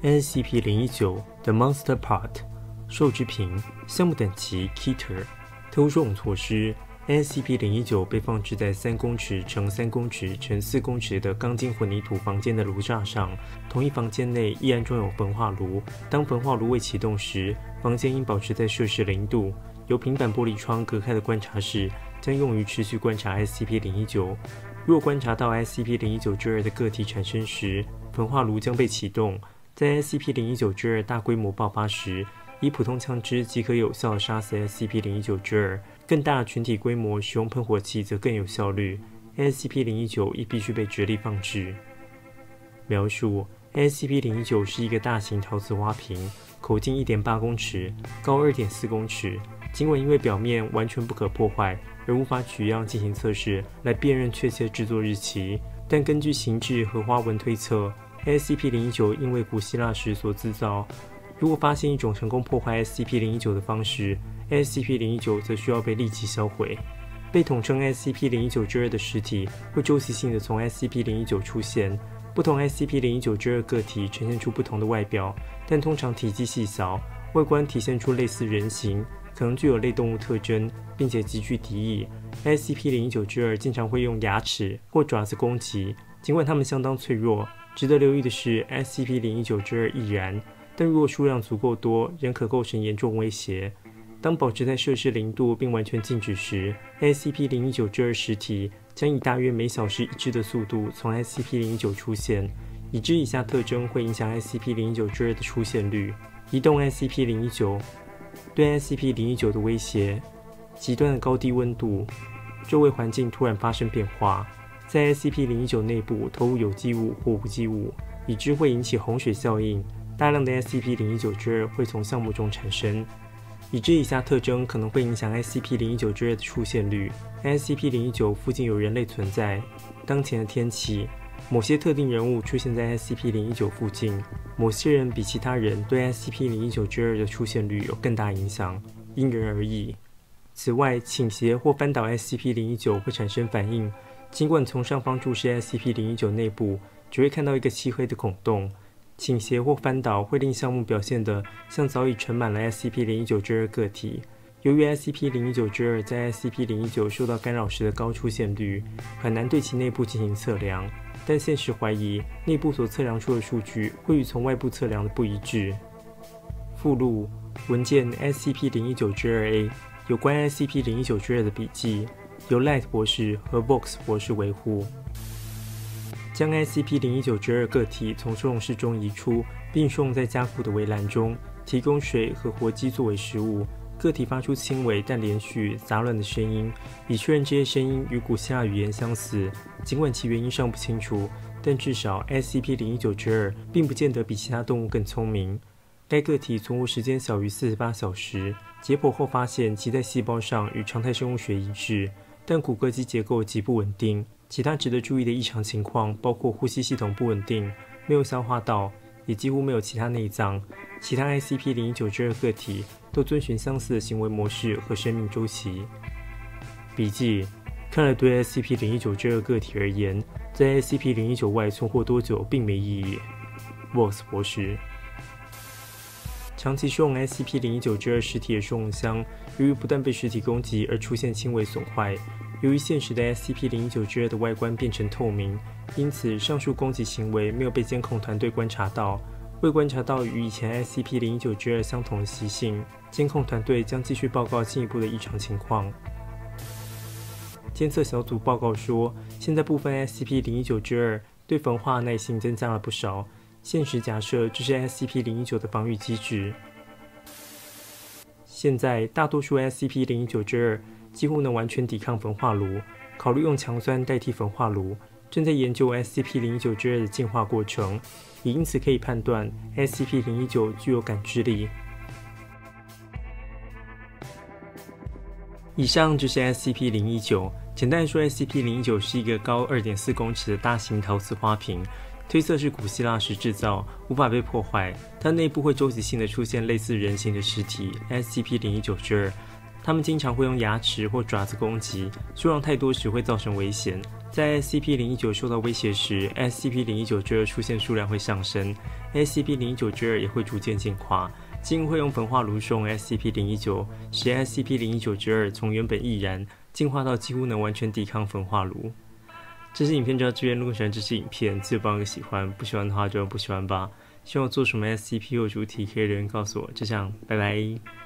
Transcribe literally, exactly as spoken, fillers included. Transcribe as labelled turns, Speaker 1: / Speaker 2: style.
Speaker 1: S C P 零一九 The Monster Part 受制品项目等级 Keter 特殊收容措施 S C P 零一九被放置在三公尺乘三公尺乘四公尺的钢筋混凝土房间的炉架上，同一房间内依然装有焚化炉。当焚化炉未启动时，房间应保持在摄氏零度。由平板玻璃窗隔开的观察室将用于持续观察 S C P 零一九。若观察到 S C P 零一九之二的个体产生时，焚化炉将被启动。在 S C P 零一九之二大规模爆发时，以普通枪支即可有效地杀死 S C P 零一九之二，更大的群体规模使用喷火器则更有效率。S C P 零一九亦必须被直立放置。描述 S C P 零一九是一个大型陶瓷花瓶，口径 一点八公尺，高 二点四公尺。尽管因为表面完全不可破坏而无法取样进行测试来辨认确切制作日期，但根据形制和花纹推测 S C P 零一九因为古希腊时所制造。如果发现一种成功破坏 S C P 零一九的方式， S C P 零一九则需要被立即销毁。被统称 S C P 零一九之二的实体会周期性的从 S C P 零一九出现。不同 S C P 零一九之二个体呈现出不同的外表，但通常体积细小，外观体现出类似人形，可能具有类动物特征，并且极具敌意。S C P 零一九之二经常会用牙齿或爪子攻击，尽管它们相当脆弱。值得留意的是 ，S C P 零一九之二亦然，但如果数量足够多，仍可构成严重威胁。当保持在摄氏零度并完全静止时 ，S C P 零一九之二实体将以大约每小时一只的速度从 S C P 零一九出现。已知以下特征会影响 S C P 零一九之二的出现率：移动 S C P 零一九。对 S C P 零一九的威胁，极端的高低温度，周围环境突然发生变化，在 S C P 零一九内部投入有机物或无机物，已知会引起洪水效应，大量的 S C P 零一九之二会从项目中产生。已知以下特征可能会影响 S C P 零一九之二的出现率 ：S C P 零一九附近有人类存在，当前的天气，某些特定人物出现在 S C P 零一九附近，某些人比其他人对 S C P 零一九之二的出现率有更大影响，因人而异。此外，倾斜或翻倒 S C P 零一九会产生反应，尽管从上方注视 S C P 零一九内部，只会看到一个漆黑的孔洞。倾斜或翻倒会令项目表现得像早已盛满了 S C P 零一九之二个体。由于 S C P 零一九之二在 S C P 零一九受到干扰时的高出现率，很难对其内部进行测量，但现实怀疑内部所测量出的数据会与从外部测量的不一致。附录文件 S C P 零一九之二 A 有关 S C P 零一九之二的笔记，由 Light 博士和 Vox 博士维护。将 S C P 零一九之二个体从收容室中移出，并收容在加固的围栏中，提供水和活鸡作为食物。个体发出轻微但连续、杂乱的声音，以确认这些声音与古希腊语言相似。尽管其原因尚不清楚，但至少 S C P 零一九之二并不见得比其他动物更聪明。该个体存活时间小于四十八小时，解剖后发现其在细胞上与常态生物学一致，但骨骼及结构极不稳定。其他值得注意的异常情况包括呼吸系统不稳定、没有消化道，也几乎没有其他内脏。其他 S C P 零一九之二个体都遵循相似的行为模式和生命周期。笔记：看来对 S C P 零一九之二个体而言，在 S C P 零一九外存活多久并没意义。Vox 博士。长期收容 S C P 零一九之二实体的收容箱，由于不断被实体攻击而出现轻微损坏。由于现实的 S C P 零一九之二的外观变成透明，因此上述攻击行为没有被监控团队观察到。未观察到与以前 S C P 零一九之二相同的习性，监控团队将继续报告进一步的异常情况。监测小组报告说，现在部分 S C P 零一九之二对焚化耐性增加了不少。现实假设这是 S C P 零一九的防御机制。现在大多数 S C P 零一九之二几乎能完全抵抗焚化炉，考虑用强酸代替焚化炉，正在研究 S C P 零一九之二的进化过程，也因此可以判断 S C P 零一九具有感知力。以上就是 S C P 零一九。简单来说 ，S C P 零一九是一个高 二点四公尺的大型陶瓷花瓶，推测是古希腊时制造，无法被破坏。它内部会周期性的出现类似人形的实体 S C P 零一九之二。 它们经常会用牙齿或爪子攻击，数量太多时会造成危险。在 S C P 零一九 受到威胁时 ，S C P 零一九之二出现数量会上升 ，S C P 零一九之二也会逐渐进化。基因会用焚化炉送 S C P 零一九，使 S C P 零一九之二从原本易燃进化到几乎能完全抵抗焚化炉。这支影片就到这边，如果喜欢这支影片，记得帮个喜欢，不喜欢的话就不喜欢吧。希望我做什么 S C P 或主题可以留言告诉我。就这样，拜拜。